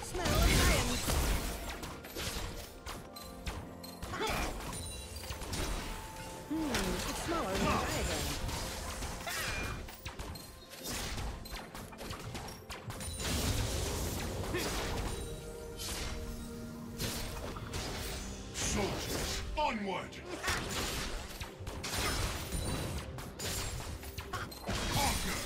smell of science. It's smaller than the diagram. Soldiers, onward! Conquer!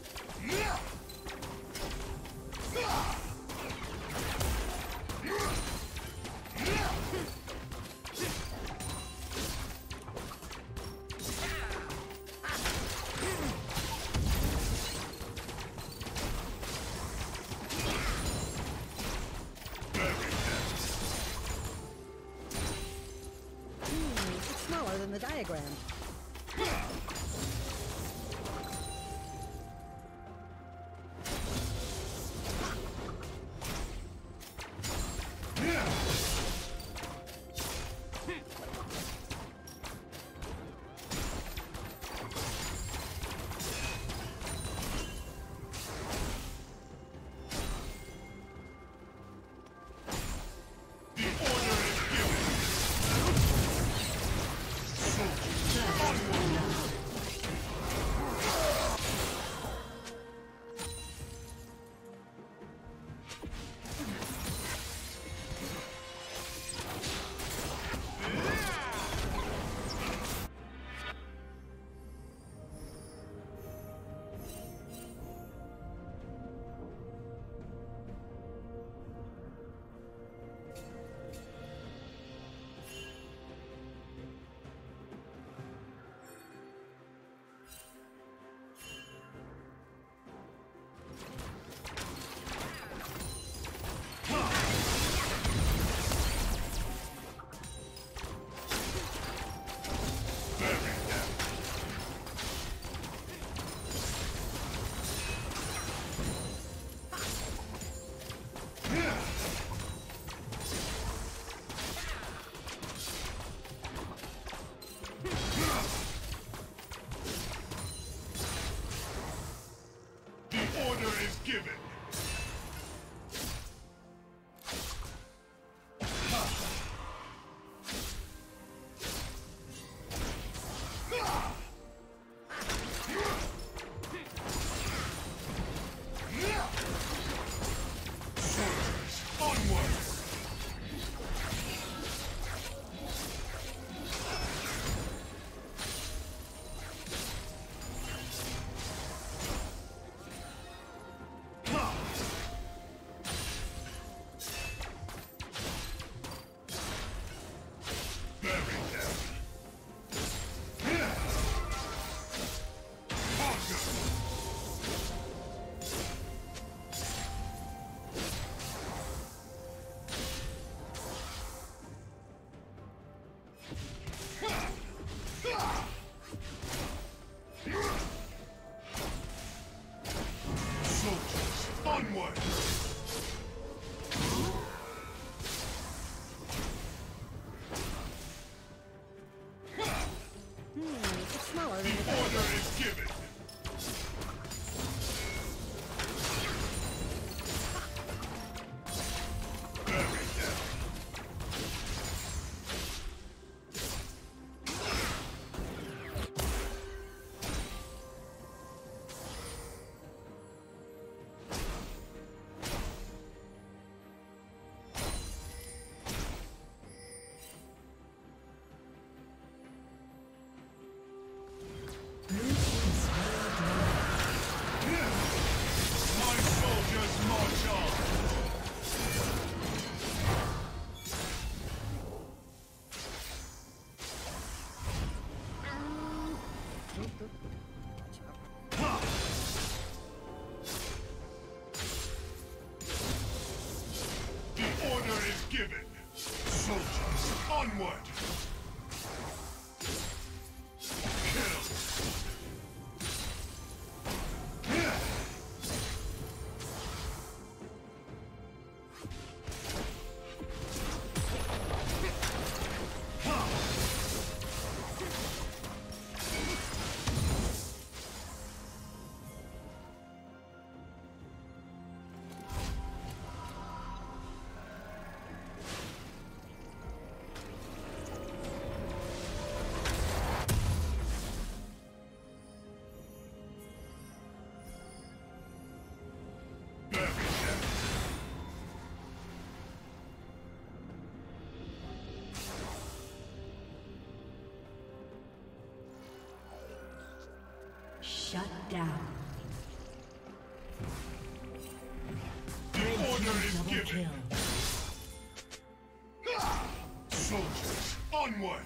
It's smaller than the diagram. Given. Soldiers, onward! Soldiers, onward! It's smaller than the The order is given! Bury them! My soldiers march on! The order is given! Soldiers, onward! Kill! down. The order is Double given. kill. Soldiers, onward!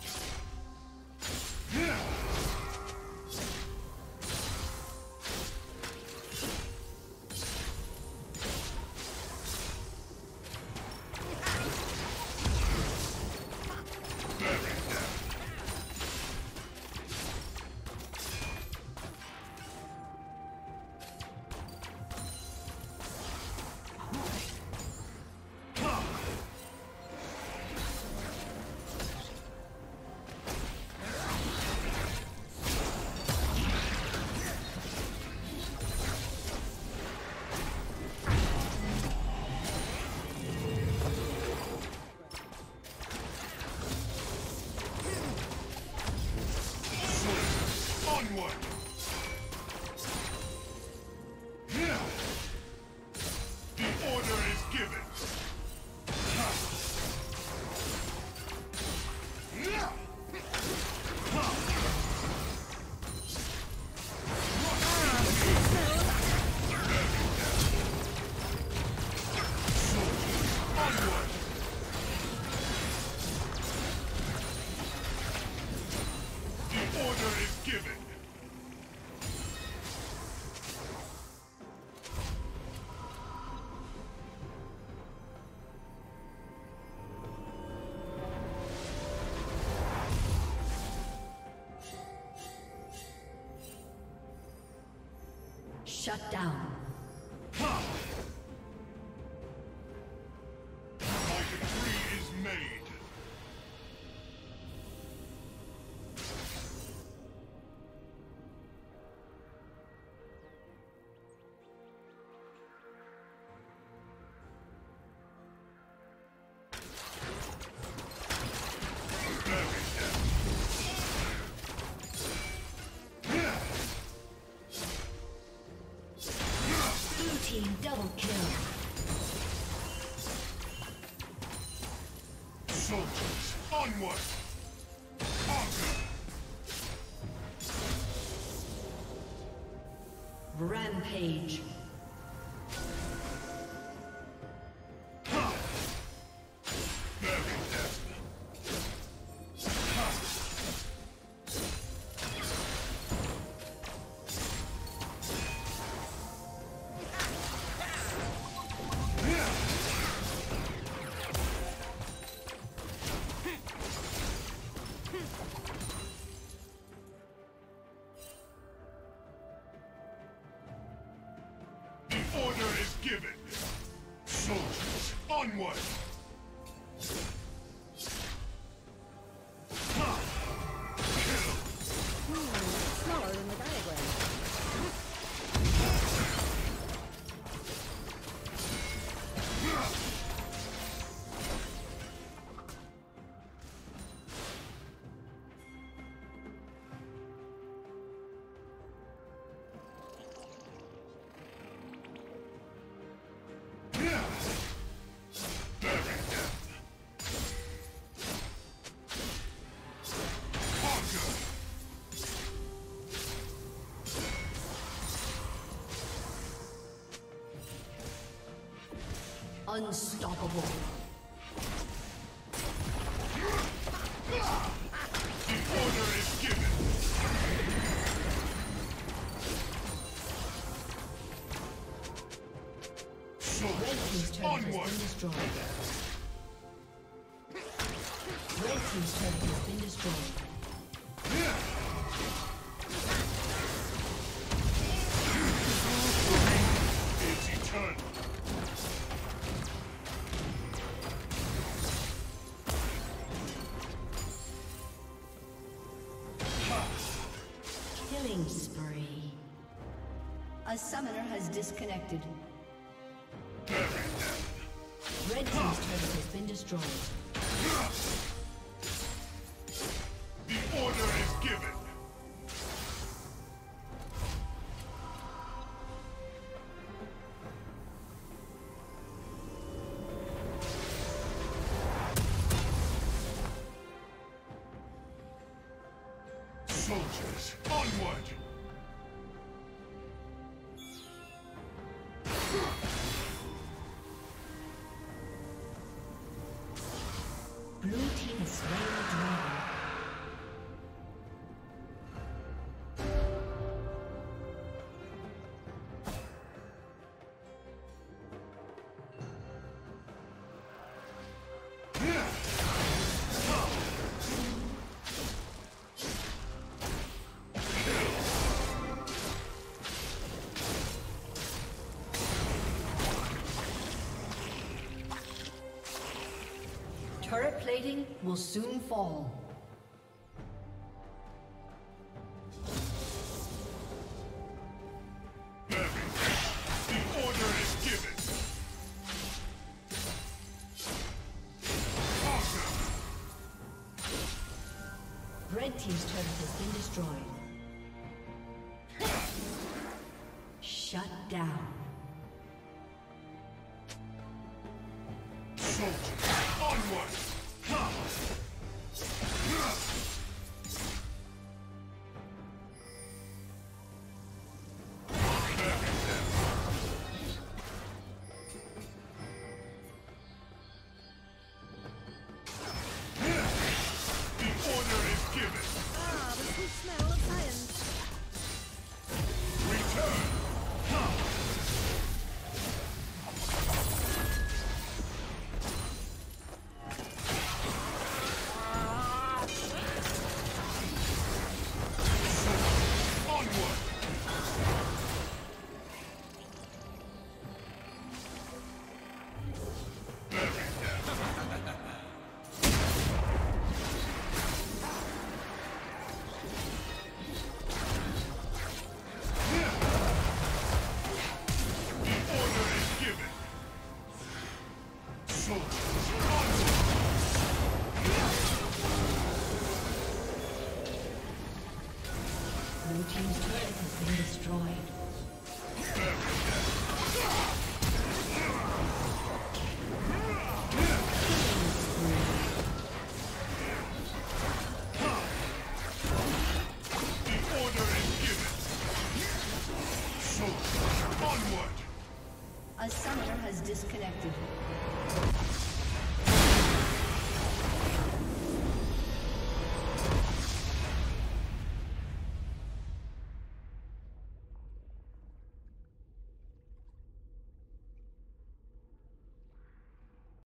Onward! The order is given. Onward! The order is given. Shut down. My decree is made. Blue team double kill. Soldiers, onward! Conquer! Rampage. Bury them! The order is given. Soldiers, onward! Smaller than the diagram. Bury them! Conquer! Unstoppable. The order is given. Red team's Soldiers, turret has onward! been destroyed. Red team's turret has been destroyed. It's eternal. Killing spree. A summoner has disconnected. Bury them. Red team's turret has been destroyed. The order is given. Soldiers, onward! Blue team has slain the dragon. Turret plating will soon fall. Heavy. The order is given. Awesome. Red team's turret has been destroyed. Shut down. Soldiers, onward. Come. The order is given. Ah, the sweet smell of science. Return. Come. Onward. Bury them. The order is given. Soldiers, onward. Blue team's turret has been destroyed.